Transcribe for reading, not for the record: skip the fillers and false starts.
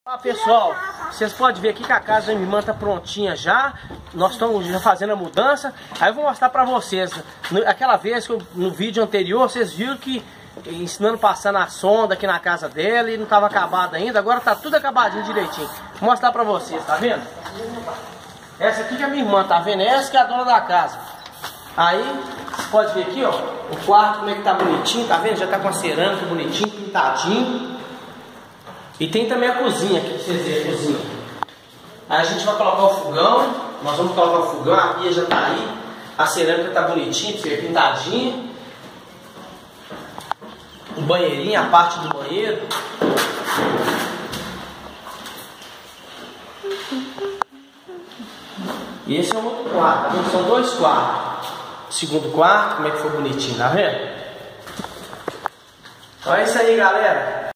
Olá pessoal, vocês podem ver aqui que a casa da minha irmã tá prontinha já. Nós estamos já fazendo a mudança. Aí eu vou mostrar pra vocês. Aquela vez que no vídeo anterior vocês viram que ensinando passando a sonda aqui na casa dela e não estava acabado ainda. Agora tá tudo acabadinho direitinho. Vou mostrar pra vocês, tá vendo? Essa aqui que é a minha irmã, tá vendo? Essa que é a dona da casa. Aí, você pode ver aqui, ó, o quarto como é que tá bonitinho, tá vendo? Já tá com a cerâmica bonitinho, pintadinho. E tem também a cozinha aqui, pra vocês verem a cozinha. Aí a gente vai colocar o fogão, nós vamos colocar o fogão, a pia já tá aí. A cerâmica tá bonitinha, pra você ver, pintadinha. O banheirinho, a parte do banheiro. E esse é um outro quarto, tá vendo? São dois quartos. O segundo quarto, como é que foi bonitinho, tá vendo? Então é isso aí, galera.